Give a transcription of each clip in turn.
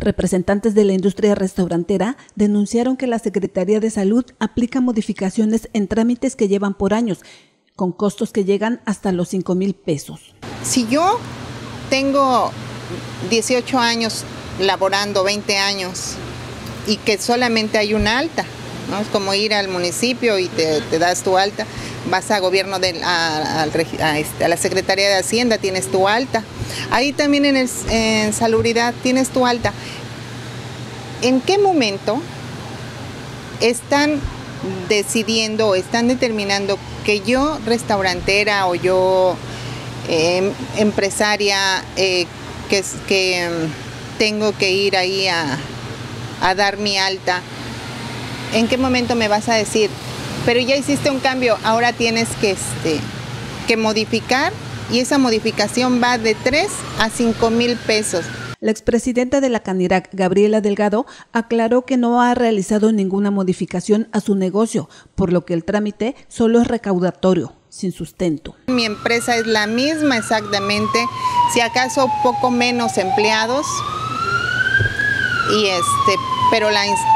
Representantes de la industria restaurantera denunciaron que la Secretaría de Salud aplica modificaciones en trámites que llevan por años, con costos que llegan hasta los 5,000 pesos. Si yo tengo 18 años laborando, 20 años, y que solamente hay una alta, ¿no? Es como ir al municipio y te das tu alta, vas a gobierno a la Secretaría de Hacienda, tienes tu alta, ahí también en salubridad tienes tu alta. ¿En qué momento están decidiendo o están determinando que yo, restaurantera o yo, empresaria, que tengo que ir ahí a dar mi alta? ¿En qué momento me vas a decir, pero ya hiciste un cambio, ahora tienes que modificar, y esa modificación va de 3 a 5,000 pesos? La expresidenta de la Canirac, Gabriela Delgado, aclaró que no ha realizado ninguna modificación a su negocio, por lo que el trámite solo es recaudatorio, sin sustento. Mi empresa es la misma exactamente, si acaso poco menos empleados, y pero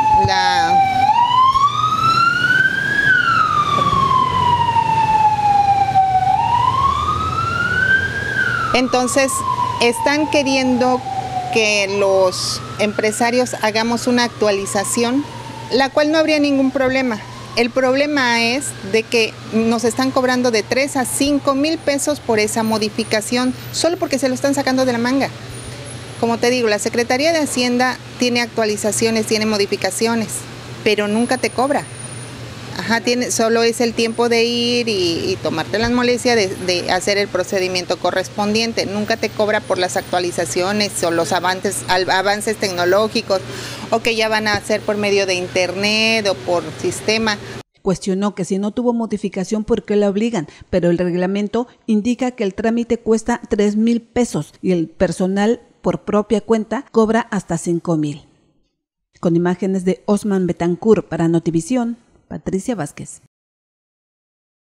entonces están queriendo que los empresarios hagamos una actualización, la cual no habría ningún problema. El problema es de que nos están cobrando de 3 a 5,000 pesos por esa modificación, solo porque se lo están sacando de la manga. Como te digo, la Secretaría de Hacienda tiene actualizaciones, tiene modificaciones, pero nunca te cobra. Solo es el tiempo de ir y tomarte las molestias de hacer el procedimiento correspondiente. Nunca te cobra por las actualizaciones o los avances tecnológicos, o que ya van a hacer por medio de internet o por sistema. Cuestionó que si no tuvo modificación, ¿por qué la obligan? Pero el reglamento indica que el trámite cuesta 3,000 pesos y el personal por propia cuenta cobra hasta 5,000. Con imágenes de Osman Betancourt para Notivisión, Patricia Vázquez.